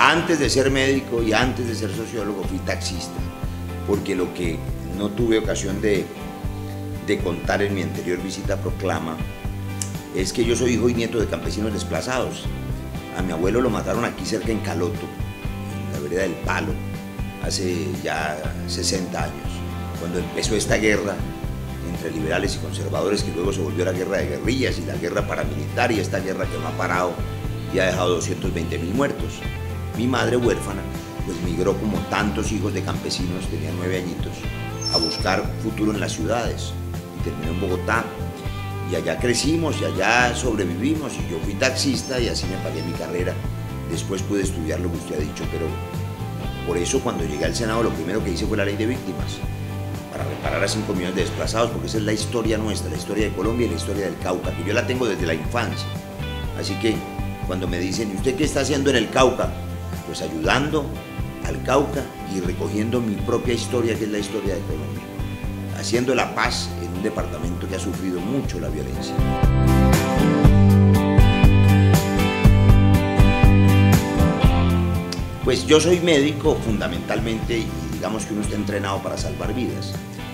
Antes de ser médico y antes de ser sociólogo fui taxista, porque lo que no tuve ocasión de contar en mi anterior visita a Proclama es que yo soy hijo y nieto de campesinos desplazados. A mi abuelo lo mataron aquí cerca en Caloto, en la vereda del Palo, hace ya 60 años, cuando empezó esta guerra entre liberales y conservadores, que luego se volvió la guerra de guerrillas y la guerra paramilitar, y esta guerra que no ha parado y ha dejado 220.000 muertos. Mi madre, huérfana, pues migró como tantos hijos de campesinos, tenía 9 añitos, a buscar futuro en las ciudades, y terminó en Bogotá, y allá crecimos y allá sobrevivimos, y yo fui taxista y así me pagué mi carrera. Después pude estudiar lo que usted ha dicho, pero por eso cuando llegué al Senado lo primero que hice fue la ley de víctimas, para reparar a 5 millones de desplazados, porque esa es la historia nuestra, la historia de Colombia y la historia del Cauca, que yo la tengo desde la infancia. Así que cuando me dicen, ¿y usted qué está haciendo en el Cauca? Pues ayudando al Cauca y recogiendo mi propia historia, que es la historia de Colombia, haciendo la paz en un departamento que ha sufrido mucho la violencia. Pues yo soy médico fundamentalmente, y digamos que uno está entrenado para salvar vidas.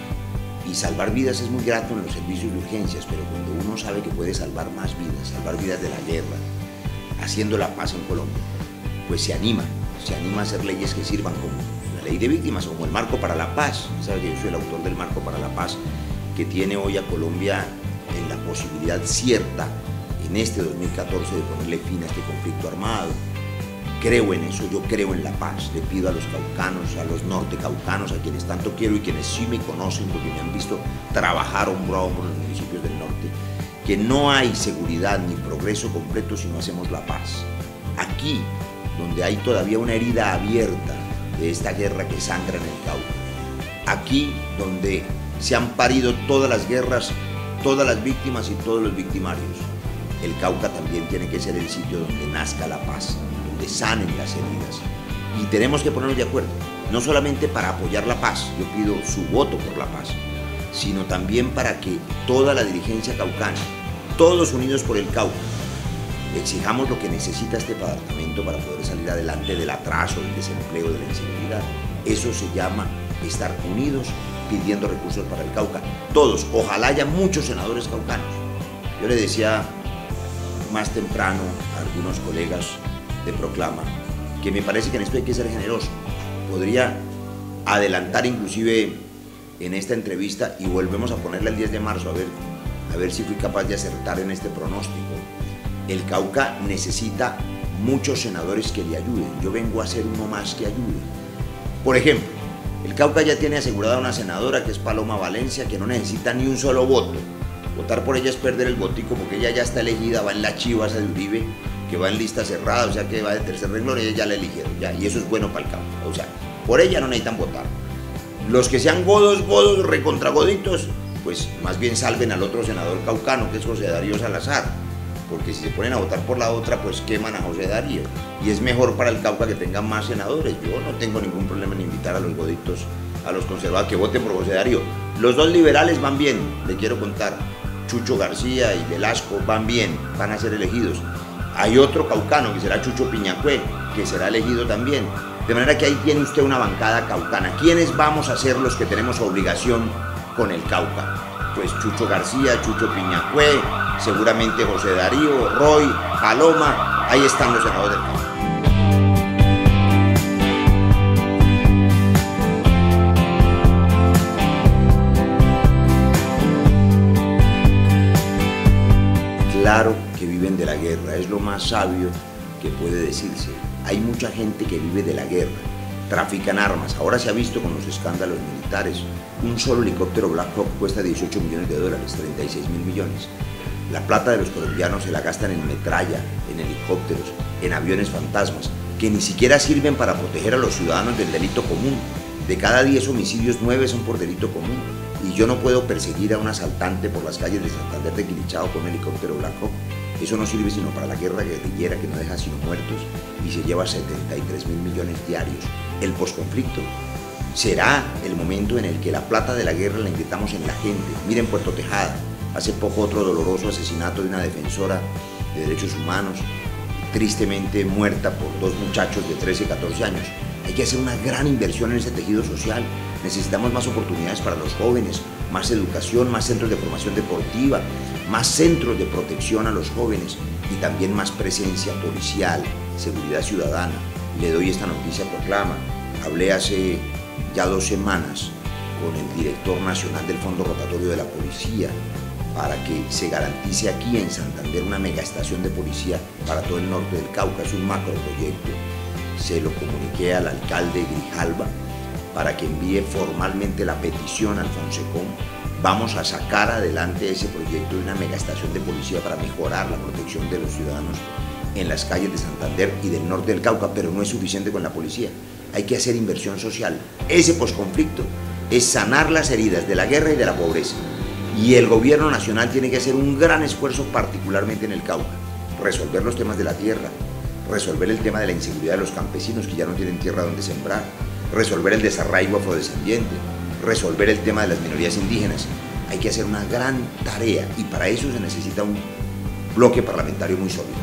Y salvar vidas es muy grato en los servicios de urgencias, pero cuando uno sabe que puede salvar más vidas, salvar vidas de la guerra, haciendo la paz en Colombia, pues se anima a hacer leyes que sirvan como la ley de víctimas, como el marco para la paz. Sabe que yo soy el autor del marco para la paz, que tiene hoy a Colombia en la posibilidad cierta, en este 2014, de ponerle fin a este conflicto armado. Creo en eso, yo creo en la paz. Le pido a los caucanos, a los nortecaucanos, a quienes tanto quiero y quienes sí me conocen porque me han visto trabajar hombro a hombro en los municipios del norte, que no hay seguridad ni progreso completo si no hacemos la paz. Aquí, donde hay todavía una herida abierta de esta guerra que sangra en el Cauca, aquí donde se han parido todas las guerras, todas las víctimas y todos los victimarios, el Cauca también tiene que ser el sitio donde nazca la paz, donde sanen las heridas. Y tenemos que ponernos de acuerdo, no solamente para apoyar la paz, yo pido su voto por la paz, sino también para que toda la dirigencia caucana, todos unidos por el Cauca, exijamos lo que necesita este departamento para poder salir adelante del atraso, del desempleo, de la inseguridad. Eso se llama estar unidos pidiendo recursos para el Cauca. Todos, ojalá haya muchos senadores caucanos. Yo le decía más temprano a algunos colegas de Proclama que me parece que en esto hay que ser generoso. Podría adelantar inclusive en esta entrevista y volvemos a ponerla el 10 de marzo a ver si fui capaz de acertar en este pronóstico. El Cauca necesita muchos senadores que le ayuden. Yo vengo a ser uno más que ayude. Por ejemplo, el Cauca ya tiene asegurada una senadora que es Paloma Valencia, que no necesita ni un solo voto. Votar por ella es perder el votico porque ella ya está elegida, va en la chiva esa de Uribe, que va en lista cerrada, o sea que va de tercer renglón, y ella ya la eligieron, ya, y eso es bueno para el Cauca. O sea, por ella no necesitan votar. Los que sean godos, recontragoditos, pues más bien salven al otro senador caucano, que es José Darío Salazar, porque si se ponen a votar por la otra, pues queman a José Darío. Y es mejor para el Cauca que tengan más senadores. Yo no tengo ningún problema en invitar a los goditos, a los conservadores, que voten por José Darío. Los dos liberales van bien, le quiero contar. Chucho García y Velasco van bien, van a ser elegidos. Hay otro caucano, que será Chucho Piñacue, que será elegido también. De manera que ahí tiene usted una bancada caucana. ¿Quiénes vamos a ser los que tenemos obligación con el Cauca? Pues Chucho García, Chucho Piñacue, seguramente José Darío, Roy, Paloma, ahí están los senadores del Cauca. Claro que viven de la guerra, es lo más sabio que puede decirse. Hay mucha gente que vive de la guerra, trafican armas. Ahora se ha visto con los escándalos militares. Un solo helicóptero Black Hawk cuesta 18 millones de dólares, 36.000 millones. La plata de los colombianos se la gastan en metralla, en helicópteros, en aviones fantasmas, que ni siquiera sirven para proteger a los ciudadanos del delito común. De cada 10 homicidios, 9 son por delito común. Y yo no puedo perseguir a un asaltante por las calles de Santander de Quilichao con un helicóptero Black Hawk. Eso no sirve sino para la guerra guerrillera, que no deja sino muertos y se lleva 73.000 millones diarios. El posconflicto será el momento en el que la plata de la guerra la inyectamos en la gente. Miren Puerto Tejada, hace poco otro doloroso asesinato de una defensora de derechos humanos. tristemente muerta por dos muchachos de 13 y 14 años. Hay que hacer una gran inversión en ese tejido social. Necesitamos más oportunidades para los jóvenes, más educación, más centros de formación deportiva, más centros de protección a los jóvenes y también más presencia policial, seguridad ciudadana. Le doy esta noticia proclama. Hablé hace ya 2 semanas con el director nacional del Fondo Rotatorio de la Policía para que se garantice aquí en Santander una megaestación de policía para todo el norte del Cauca. Es un macroproyecto. Se lo comuniqué al alcalde Grijalva para que envíe formalmente la petición al Fonsecom. Vamos a sacar adelante ese proyecto de una megaestación de policía para mejorar la protección de los ciudadanos en las calles de Santander y del norte del Cauca, pero no es suficiente con la policía. Hay que hacer inversión social. Ese posconflicto es sanar las heridas de la guerra y de la pobreza. Y el gobierno nacional tiene que hacer un gran esfuerzo, particularmente en el Cauca. Resolver los temas de la tierra, resolver el tema de la inseguridad de los campesinos que ya no tienen tierra donde sembrar, resolver el desarraigo afrodescendiente, resolver el tema de las minorías indígenas. Hay que hacer una gran tarea y para eso se necesita un bloque parlamentario muy sólido.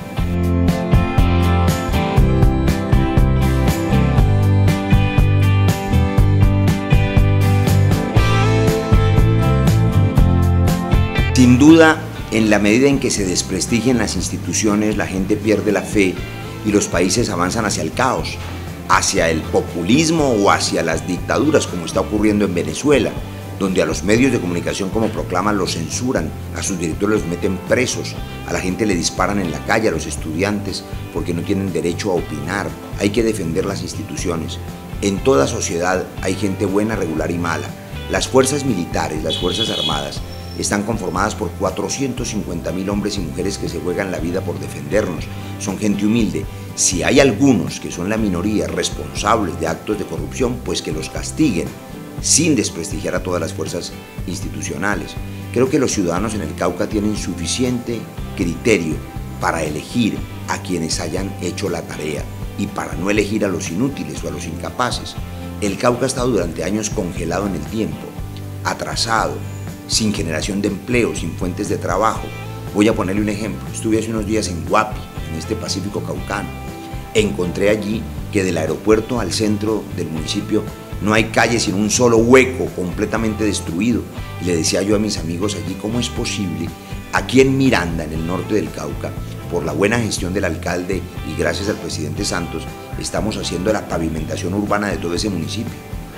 Sin duda, en la medida en que se desprestigian las instituciones, la gente pierde la fe y los países avanzan hacia el caos, hacia el populismo o hacia las dictaduras, como está ocurriendo en Venezuela, donde a los medios de comunicación, como proclaman, los censuran, a sus directores los meten presos, a la gente le disparan en la calle, a los estudiantes, porque no tienen derecho a opinar. Hay que defender las instituciones. En toda sociedad hay gente buena, regular y mala. Las fuerzas militares, las fuerzas armadas, están conformadas por 450.000 hombres y mujeres que se juegan la vida por defendernos. Son gente humilde. Si hay algunos que son la minoría responsables de actos de corrupción, pues que los castiguen, sin desprestigiar a todas las fuerzas institucionales. Creo que los ciudadanos en el Cauca tienen suficiente criterio para elegir a quienes hayan hecho la tarea y para no elegir a los inútiles o a los incapaces. El Cauca ha estado durante años congelado en el tiempo, atrasado, sin generación de empleo, sin fuentes de trabajo. Voy a ponerle un ejemplo. Estuve hace unos días en Guapi, en este Pacífico caucano. Encontré allí que del aeropuerto al centro del municipio no hay calle sino un solo hueco completamente destruido. Y le decía yo a mis amigos allí, ¿cómo es posible? Aquí en Miranda, en el norte del Cauca, por la buena gestión del alcalde y gracias al presidente Santos, estamos haciendo la pavimentación urbana de todo ese municipio.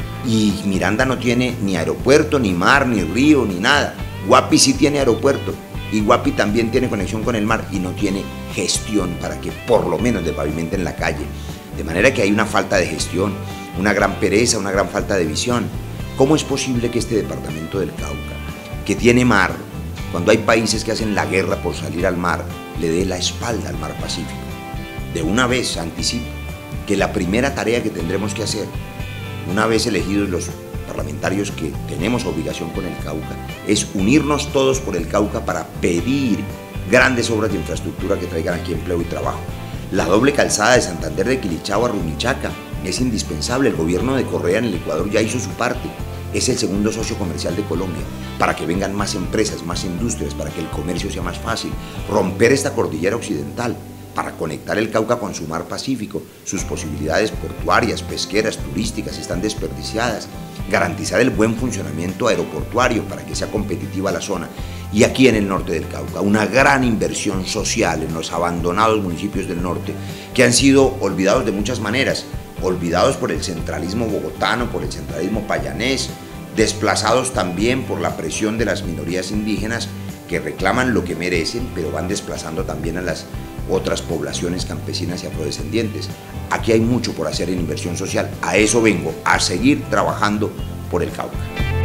Y Miranda no tiene ni aeropuerto, ni mar, ni río, ni nada. Guapi sí tiene aeropuerto y Guapi también tiene conexión con el mar y no tiene gestión para que por lo menos le pavimenten la calle. De manera que hay una falta de gestión, una gran pereza, una gran falta de visión. ¿Cómo es posible que este departamento del Cauca, que tiene mar, cuando hay países que hacen la guerra por salir al mar, le dé la espalda al mar Pacífico? De una vez anticipo que la primera tarea que tendremos que hacer, una vez elegidos los parlamentarios que tenemos obligación con el Cauca, es unirnos todos por el Cauca para pedir grandes obras de infraestructura que traigan aquí empleo y trabajo. La doble calzada de Santander de Quilichao a Rumichaca es indispensable. El gobierno de Correa en el Ecuador ya hizo su parte. Es el segundo socio comercial de Colombia, para que vengan más empresas, más industrias, para que el comercio sea más fácil. Romper esta cordillera occidental, para conectar el Cauca con su mar Pacífico. Sus posibilidades portuarias, pesqueras, turísticas están desperdiciadas. Garantizar el buen funcionamiento aeroportuario para que sea competitiva la zona. Y aquí en el norte del Cauca, una gran inversión social en los abandonados municipios del norte, que han sido olvidados de muchas maneras, olvidados por el centralismo bogotano, por el centralismo payanés, desplazados también por la presión de las minorías indígenas que reclaman lo que merecen, pero van desplazando también a las otras poblaciones campesinas y afrodescendientes. Aquí hay mucho por hacer en inversión social. A eso vengo, a seguir trabajando por el Cauca.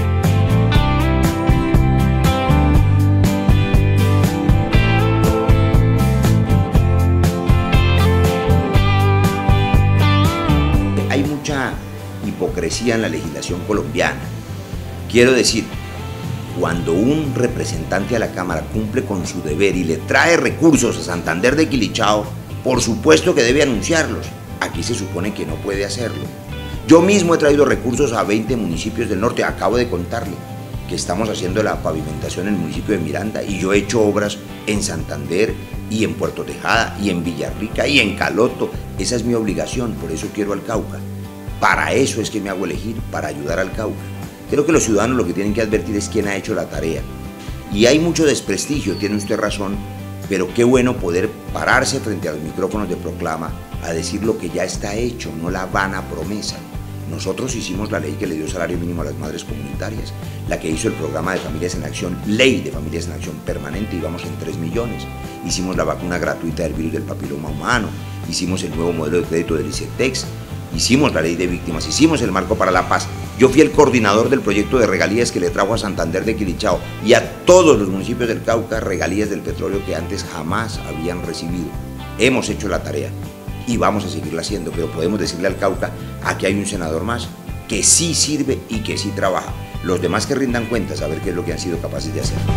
Hay mucha hipocresía en la legislación colombiana. Quiero decir, cuando un representante a la Cámara cumple con su deber y le trae recursos a Santander de Quilichao, por supuesto que debe anunciarlos. Aquí se supone que no puede hacerlo. Yo mismo he traído recursos a 20 municipios del norte. Acabo de contarle que estamos haciendo la pavimentación en el municipio de Miranda y yo he hecho obras en Santander, y en Puerto Tejada, y en Villarrica, y en Caloto. Esa es mi obligación, por eso quiero al Cauca. Para eso es que me hago elegir, para ayudar al Cauca. Creo que los ciudadanos lo que tienen que advertir es quién ha hecho la tarea. Y hay mucho desprestigio, tiene usted razón, pero qué bueno poder pararse frente a los micrófonos de Proclama a decir lo que ya está hecho, no la vana promesa. Nosotros hicimos la ley que le dio salario mínimo a las madres comunitarias, la que hizo el programa de Familias en Acción, ley de Familias en Acción permanente, íbamos en 3 millones. Hicimos la vacuna gratuita del virus del papiloma humano, hicimos el nuevo modelo de crédito del ICETEX, hicimos la ley de víctimas, hicimos el marco para la paz. Yo fui el coordinador del proyecto de regalías que le trajo a Santander de Quilichao y a todos los municipios del Cauca regalías del petróleo que antes jamás habían recibido. Hemos hecho la tarea y vamos a seguirla haciendo, pero podemos decirle al Cauca, aquí hay un senador más que sí sirve y que sí trabaja. Los demás que rindan cuentas a ver qué es lo que han sido capaces de hacer.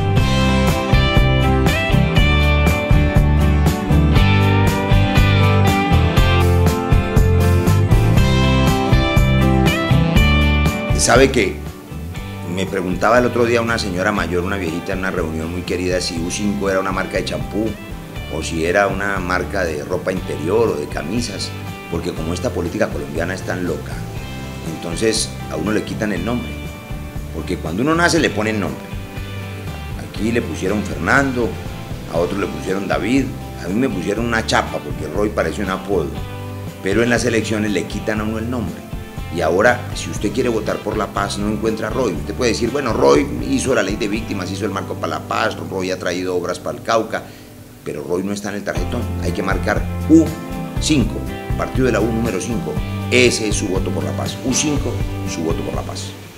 Sabe que me preguntaba el otro día una señora mayor, una viejita en una reunión muy querida, si U5 era una marca de champú o si era una marca de ropa interior o de camisas, porque como esta política colombiana es tan loca, entonces a uno le quitan el nombre, porque cuando uno nace le ponen nombre. Aquí le pusieron Fernando, a otro le pusieron David, a mí me pusieron una chapa porque Roy parece un apodo, pero en las elecciones le quitan a uno el nombre. Y ahora, si usted quiere votar por la paz, no encuentra a Roy. Usted puede decir, bueno, Roy hizo la ley de víctimas, hizo el marco para la paz, Roy ha traído obras para el Cauca, pero Roy no está en el tarjetón. Hay que marcar U5, partido de la U número 5. Ese es su voto por la paz. U5, su voto por la paz.